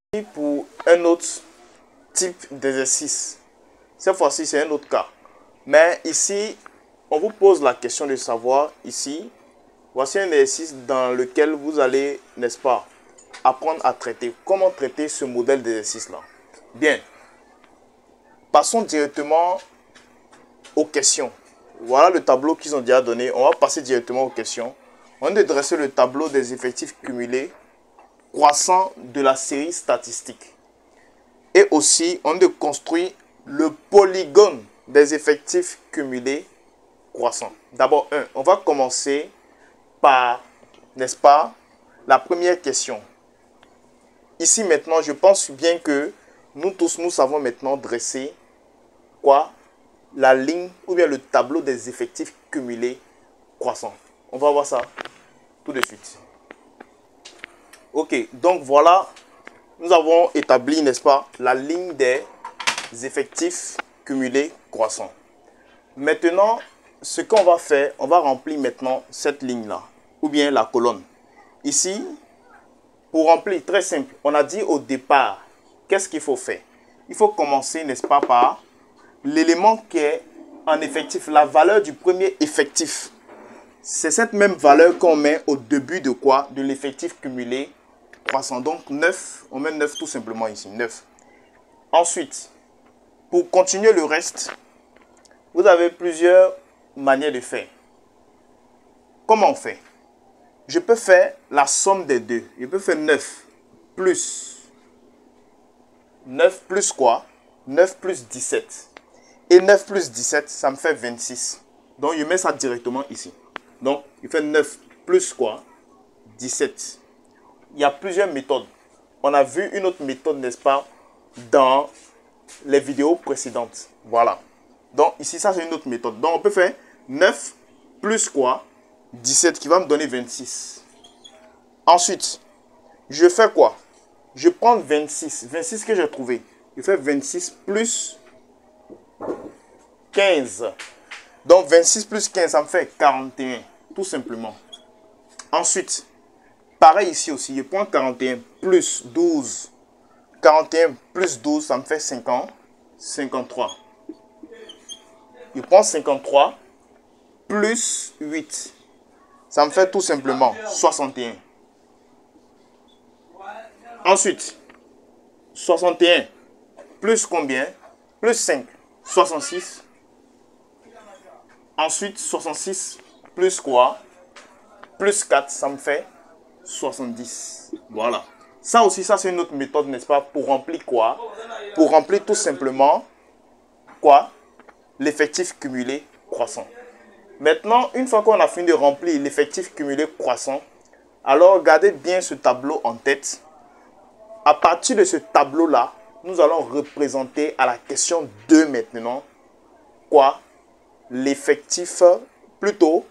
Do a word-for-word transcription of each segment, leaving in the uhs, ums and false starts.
Pour un autre type d'exercice. Cette fois-ci, c'est un autre cas. Mais ici, on vous pose la question de savoir, ici, voici un exercice dans lequel vous allez, n'est-ce pas, apprendre à traiter. Comment traiter ce modèle d'exercice-là? Bien. Passons directement aux questions. Voilà le tableau qu'ils ont déjà donné. On va passer directement aux questions. On a dressé le tableau des effectifs cumulés croissants de la série statistique. Et aussi, on a construit le polygone des effectifs cumulés croissants. D'abord, un, on va commencer par, n'est-ce pas, la première question. Ici, maintenant, je pense bien que nous tous, nous savons maintenant dresser quoi? La ligne ou bien le tableau des effectifs cumulés croissants. On va voir ça tout de suite. Ok, donc voilà, nous avons établi, n'est-ce pas, la ligne des effectifs cumulés croissants. Maintenant, ce qu'on va faire, on va remplir maintenant cette ligne-là, ou bien la colonne. Ici, pour remplir, très simple, on a dit au départ, qu'est-ce qu'il faut faire? Il faut commencer, n'est-ce pas, par l'élément qui est en effectif, la valeur du premier effectif. C'est cette même valeur qu'on met au début de quoi? De l'effectif cumulé croissant. Donc neuf, on met neuf tout simplement ici, neuf. Ensuite, pour continuer le reste, vous avez plusieurs manières de faire. Comment on fait? Je peux faire la somme des deux. Je peux faire neuf plus neuf plus quoi? neuf plus dix-sept. Et neuf plus dix-sept, ça me fait vingt-six. Donc je mets ça directement ici. Donc il fait neuf plus quoi? dix-sept. Il y a plusieurs méthodes. On a vu une autre méthode, n'est-ce pas, dans les vidéos précédentes. Voilà. Donc ici, ça c'est une autre méthode. Donc on peut faire neuf plus quoi? dix-sept qui va me donner vingt-six. Ensuite, je fais quoi? Je prends vingt-six. vingt-six que j'ai trouvé. Je fais vingt-six plus quinze. Donc vingt-six plus quinze, ça me fait quarante et un. Tout simplement. Ensuite, pareil ici aussi, je prends quarante et un plus douze. quarante et un plus douze, ça me fait cinquante, cinquante-trois. Je prends cinquante-trois plus huit. Ça me fait tout simplement soixante et un. Ensuite, soixante et un plus combien? Plus cinq, soixante-six. Ensuite, soixante-six plus quoi? Plus quatre, ça me fait soixante-dix. Voilà. Ça aussi, ça c'est une autre méthode, n'est-ce pas? Pour remplir quoi? Pour remplir tout simplement quoi? L'effectif cumulé croissant. Maintenant, une fois qu'on a fini de remplir l'effectif cumulé croissant, alors gardez bien ce tableau en tête. À partir de ce tableau-là, nous allons représenter à la question deux maintenant quoi? L'effectif, plutôt,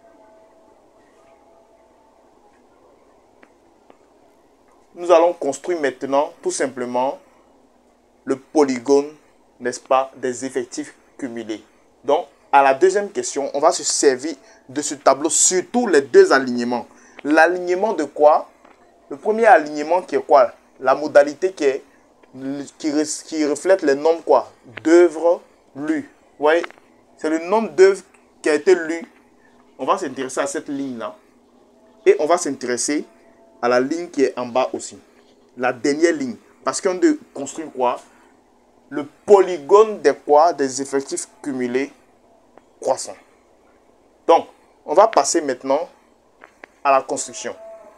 nous allons construire maintenant tout simplement le polygone, n'est-ce pas, des effectifs cumulés. Donc, à la deuxième question, on va se servir de ce tableau, surtout les deux alignements. L'alignement de quoi? Le premier alignement qui est quoi? La modalité qui est qui, qui reflète les nombres quoi? D'œuvres lues. Vous voyez? C'est le nombre d'œuvres qui a été lu. On va s'intéresser à cette ligne-là. Et on va s'intéresser à la ligne qui est en bas aussi. La dernière ligne. Parce qu'on doit construire quoi? Le polygone des quoi? Des effectifs cumulés croissants. Donc, on va passer maintenant à la construction.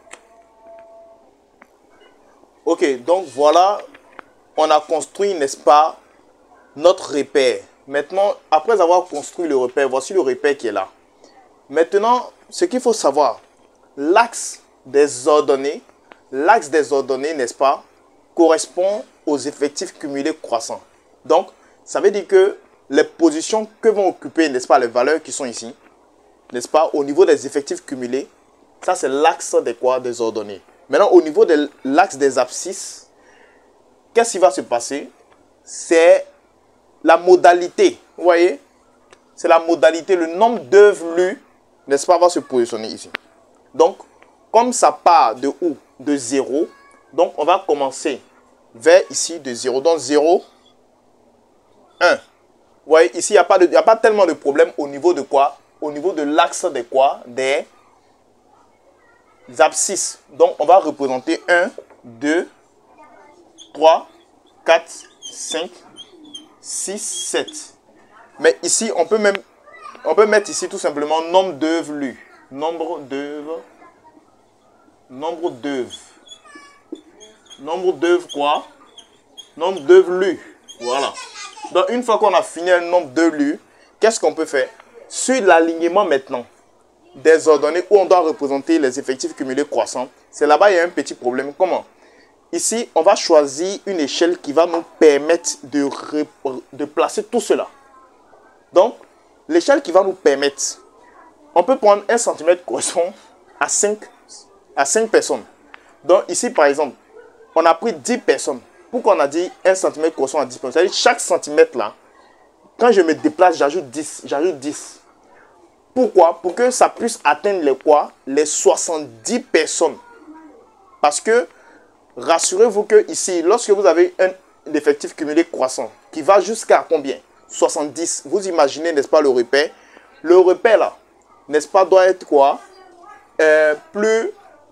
Ok, donc voilà, on a construit, n'est-ce pas, notre repère. Maintenant, après avoir construit le repère, voici le repère qui est là. Maintenant, ce qu'il faut savoir, l'axe des ordonnées, l'axe des ordonnées, n'est-ce pas, correspond aux effectifs cumulés croissants. Donc, ça veut dire que les positions que vont occuper, n'est-ce pas, les valeurs qui sont ici, n'est-ce pas, au niveau des effectifs cumulés, ça c'est l'axe des quoi, des ordonnées. Maintenant, au niveau de l'axe des abscisses, qu'est-ce qui va se passer? C'est la modalité, vous voyez? C'est la modalité, le nombre d'œuvres lues, n'est-ce pas, va se positionner ici. Donc, comme ça part de où? De zéro. Donc, on va commencer vers ici de zéro. Donc zéro, un. Vous voyez, ici, il n'y a, pas de, il n'y a pas tellement de problème au niveau de quoi? Au niveau de l'axe des quoi? Des abscisses. Donc, on va représenter un, deux, trois, quatre, cinq, six, sept. Mais ici, on peut même on peut mettre ici tout simplement nombre d'œuvres lues. Nombre d'œuvres. Nombre d'œuvres. Nombre d'œuvres quoi? Nombre d'œuvres lues. Voilà. Donc, une fois qu'on a fini le nombre d'œuvres lues, qu'est-ce qu'on peut faire? Sur l'alignement maintenant des ordonnées où on doit représenter les effectifs cumulés croissants, c'est là-bas il y a un petit problème. Comment? Ici, on va choisir une échelle qui va nous permettre de, de placer tout cela. Donc, l'échelle qui va nous permettre, on peut prendre un centimètre correspond à cinq, à cinq personnes. Donc, ici, par exemple, on a pris dix personnes. Pourquoi on a dit un centimètre correspond à dix personnes? C'est-à-dire chaque centimètre là, quand je me déplace, j'ajoute dix. J'ajoute dix. Pourquoi? Pour que ça puisse atteindre les quoi? Les soixante-dix personnes. Parce que, rassurez-vous que ici, lorsque vous avez un effectif cumulé croissant, qui va jusqu'à combien? soixante-dix. Vous imaginez, n'est-ce pas, le repère? Le repère là, n'est-ce pas, doit être quoi? euh, Plus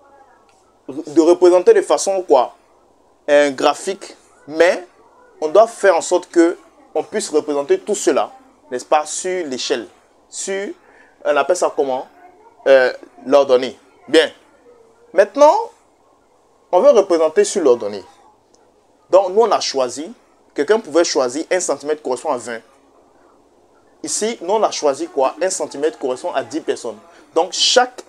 de représenter de façon quoi? Un graphique, mais on doit faire en sorte que on puisse représenter tout cela, n'est-ce pas, sur l'échelle, sur, on appelle ça comment? Euh, l'ordonnée. Bien. Maintenant, on veut représenter sur l'ordonnée. Donc, nous, on a choisi, quelqu'un pouvait choisir un centimètre correspond à vingt. Ici, nous, on a choisi quoi? un centimètre correspond à dix personnes. Donc, chaque,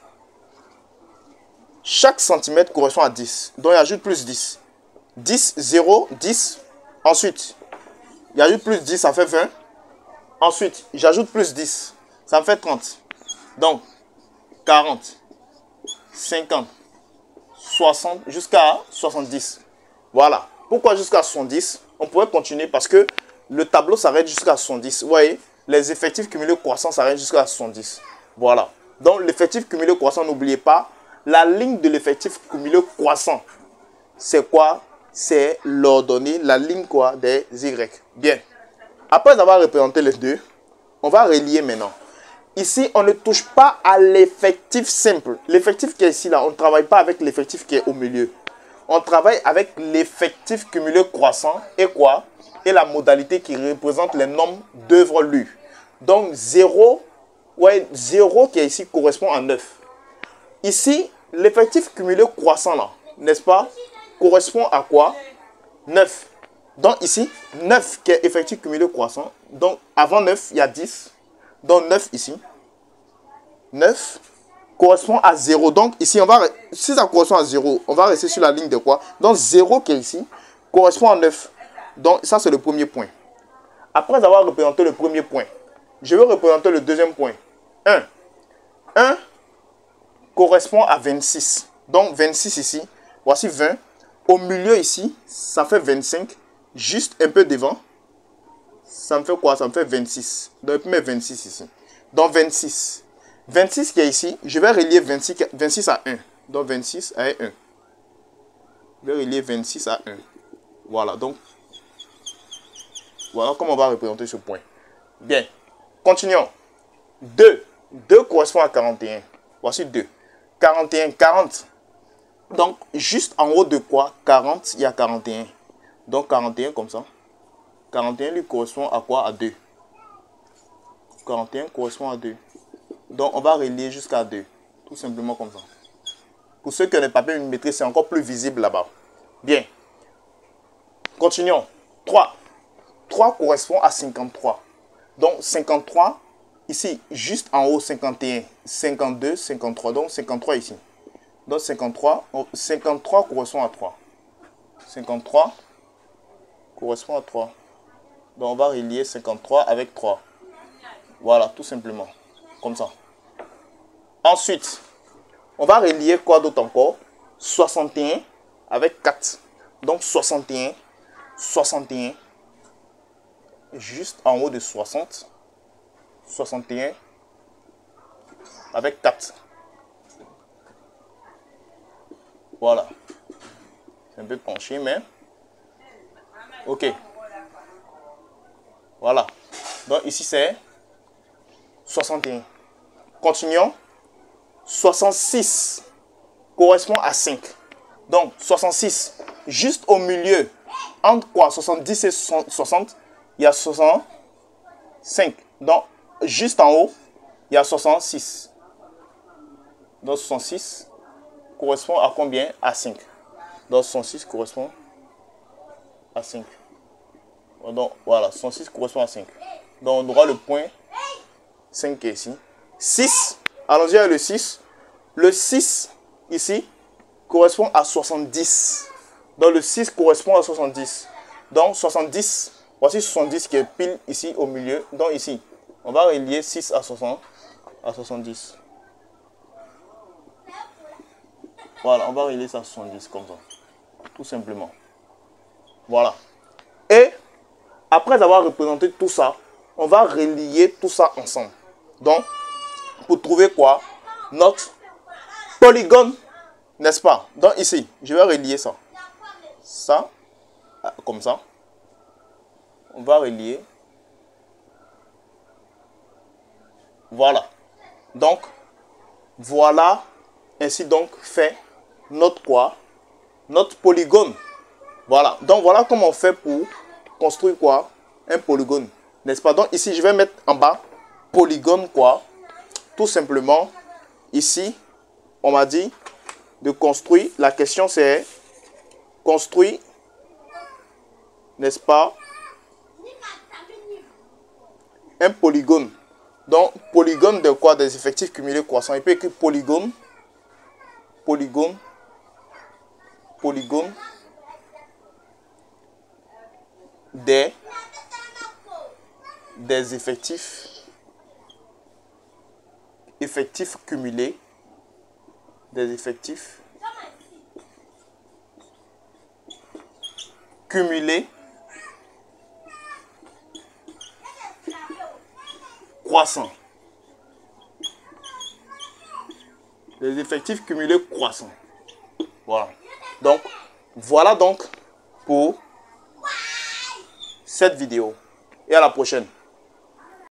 chaque centimètre correspond à dix. Donc, il ajoute plus dix. dix, zéro, dix. Ensuite, il ajoute plus dix, ça fait vingt. Ensuite, j'ajoute plus dix, ça me fait trente. Donc, quarante, cinquante, soixante, jusqu'à soixante-dix. Voilà. Pourquoi jusqu'à soixante-dix? On pourrait continuer parce que le tableau s'arrête jusqu'à soixante-dix. Vous voyez, les effectifs cumulés croissants s'arrêtent jusqu'à soixante-dix. Voilà. Donc, l'effectif cumulé croissant, n'oubliez pas, la ligne de l'effectif cumulé croissant, c'est quoi? C'est l'ordonnée, la ligne quoi? Des Y. Bien. Après avoir représenté les deux, on va relier maintenant. Ici, on ne touche pas à l'effectif simple. L'effectif qui est ici, là, on ne travaille pas avec l'effectif qui est au milieu. On travaille avec l'effectif cumulé croissant et quoi? Et la modalité qui représente les nombres d'œuvres lues. Donc, zéro, ouais, zéro qui est ici correspond à neuf. Ici, l'effectif cumulé croissant, là, n'est-ce pas, correspond à quoi? neuf. Donc, ici, neuf qui est effectif cumulé croissant. Donc, avant neuf, il y a dix. Donc, neuf ici. neuf correspond à zéro. Donc, ici, on va, si ça correspond à zéro, on va rester sur la ligne de quoi? Donc, zéro qui est ici correspond à neuf. Donc, ça, c'est le premier point. Après avoir représenté le premier point, je vais représenter le deuxième point. un. un correspond à vingt-six. Donc, vingt-six ici. Voici vingt. Au milieu ici, ça fait vingt-cinq. Juste un peu devant. Ça me fait quoi? Ça me fait vingt-six. Donc, je peux mettre vingt-six ici. Donc, vingt-six. vingt-six qui est ici, je vais relier vingt-six, vingt-six à un. Donc, vingt-six à un. Je vais relier vingt-six à un. Voilà, donc, voilà comment on va représenter ce point. Bien, continuons. deux. deux correspond à quarante et un. Voici deux. quarante et un, quarante. Donc, juste en haut de quoi? quarante, il y a quarante et un. Donc, quarante et un comme ça. quarante et un lui correspond à quoi? À deux. quarante et un correspond à deux. Donc, on va relier jusqu'à deux. Tout simplement comme ça. Pour ceux qui ont les papiers millimétrés, c'est encore plus visible là-bas. Bien. Continuons. trois. trois correspond à cinquante-trois. Donc, cinquante-trois, ici, juste en haut, cinquante et un, cinquante-deux, cinquante-trois. Donc, cinquante-trois ici. Donc, cinquante-trois, cinquante-trois correspond à trois. cinquante-trois correspond à trois. Donc, on va relier cinquante-trois avec trois. Voilà, tout simplement. Comme ça. Ensuite, on va relier quoi d'autre encore? soixante et un avec quatre. Donc, soixante et un, soixante et un. Juste en haut de soixante. soixante et un avec quatre. Voilà. C'est un peu penché, mais Ok. Voilà. Donc ici c'est soixante et un. Continuons. soixante-six correspond à cinq. Donc soixante-six, juste au milieu, entre quoi soixante-dix et soixante, il y a soixante-cinq. Donc juste en haut, il y a soixante-six. Donc soixante-six correspond à combien? À cinq. Donc soixante-six correspond à cinq. Donc voilà, soixante-six correspond à cinq. Donc on aura le point cinq qui est ici. six, allons-y avec le six. Le six ici correspond à soixante-dix. Donc le six correspond à soixante-dix. Donc soixante-dix, voici soixante-dix qui est pile ici au milieu. Donc ici, on va relier six à soixante, à soixante-dix. Voilà, on va relier ça à soixante-dix comme ça. Tout simplement. Voilà. Et après avoir représenté tout ça, on va relier tout ça ensemble. Donc, pour trouver quoi? Notre polygone, n'est-ce pas? Donc ici, je vais relier ça. Ça, comme ça. On va relier. Voilà. Donc, voilà, ainsi donc fait notre quoi? Notre polygone. Voilà. Donc, voilà comment on fait pour construire quoi? Un polygone. N'est-ce pas? Donc, ici, je vais mettre en bas polygone quoi? Tout simplement, ici, on m'a dit de construire. La question, c'est construire, n'est-ce pas? Un polygone. Donc, polygone de quoi? Des effectifs cumulés croissants. Il peut écrire polygone, polygone, polygone des, des effectifs, effectifs cumulés, des effectifs cumulés croissants. Les effectifs cumulés croissants. Voilà. Donc, voilà donc pour cette vidéo. Et à la prochaine.